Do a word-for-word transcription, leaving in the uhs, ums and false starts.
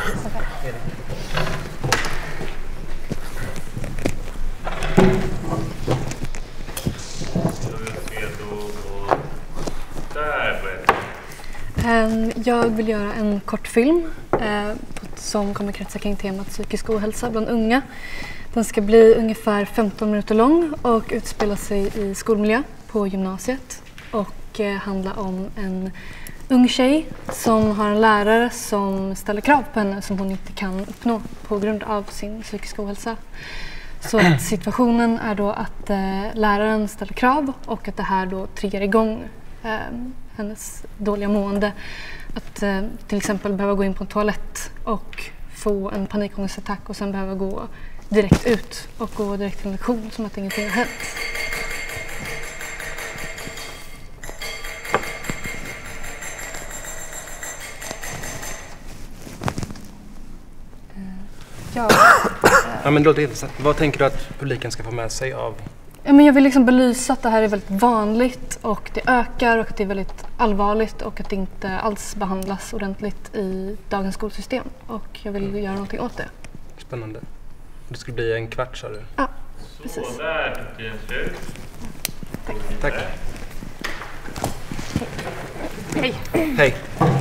Jag vill göra en kortfilm eh, som kommer kretsa kring temat psykisk ohälsa bland unga. Den ska bli ungefär femton minuter lång och utspela sig i skolmiljö på gymnasiet och eh, handla om en ung tjej som har en lärare som ställer krav på henne som hon inte kan uppnå på grund av sin psykiska ohälsa. Så att situationen är då att eh, läraren ställer krav och att det här då triggar igång eh, hennes dåliga mående. Att eh, till exempel behöva gå in på en toalett och få en panikångestattack och sen behöva gå direkt ut och gå direkt till en lektion som att ingenting har hänt. Ja. Ja, men då, vad tänker du att publiken ska få med sig av? Ja, men jag vill liksom belysa att det här är väldigt vanligt och det ökar och att det är väldigt allvarligt och att det inte alls behandlas ordentligt i dagens skolsystem. Och jag vill mm. göra någonting åt det. Spännande. Det skulle bli en kvart, sa du? Ja, precis. Så där, det Tack. Tack. Hej. Hej.